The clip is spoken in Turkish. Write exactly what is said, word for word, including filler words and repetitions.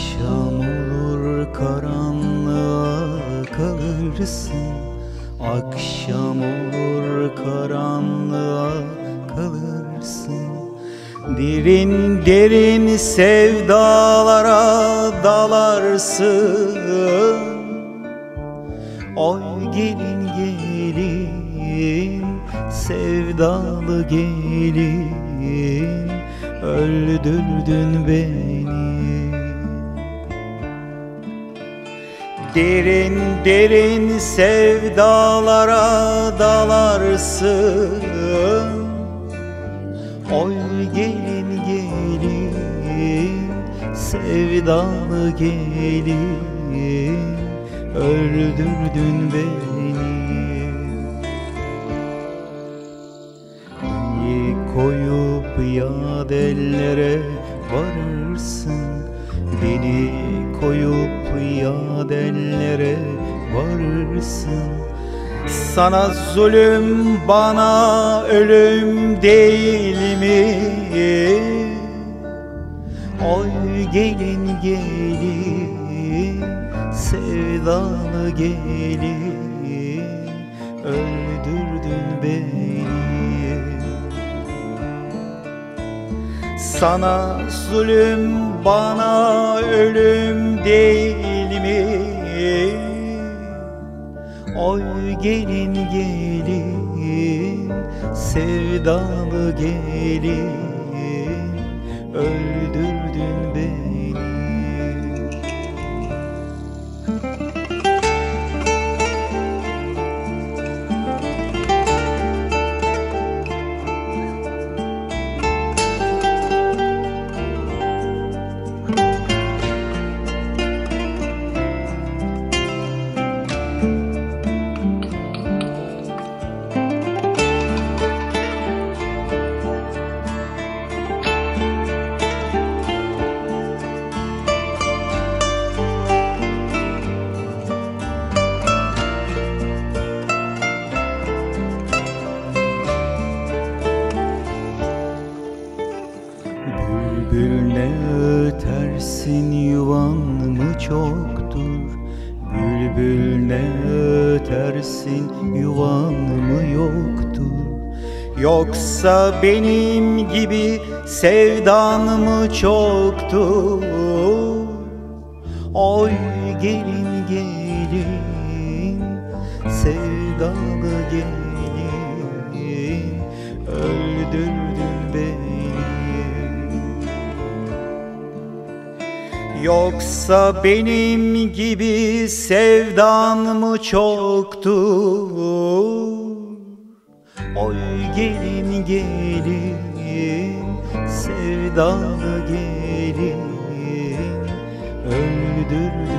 Akşam olur karanlığa kalırsın, akşam olur karanlığa kalırsın. Derin derin sevdalara dalarsın. Oy gelin gelin, sevdalı gelin, öldürdün beni. Derin derin sevdalara dalarsın. Oy gelin gelin, sevdalı gelin, öldürdün beni. Beni koyup yad ellere varırsın, beni koyup yad ellere varırsın. Sana zulüm, bana ölüm değil mi? Oy gelin gelin, sevdalı gelin, öldürdün beni. Sana zulüm, bana ölüm değil mi? Oy gelin gelin, sevdalı gelin, öldürdün beni. Bülbül ne ötersin, yuvan mı çoktur? Bülbül ne ötersin, yuvan mı yoktur? Yoksa benim gibi sevdan mı çoktur? Oy gelin gelin, sevdalı gelin, öldürdün beni. Yoksa benim gibi sevdan mı çoktur? Oy gelin gelin, sevdalı gelin, öldürdün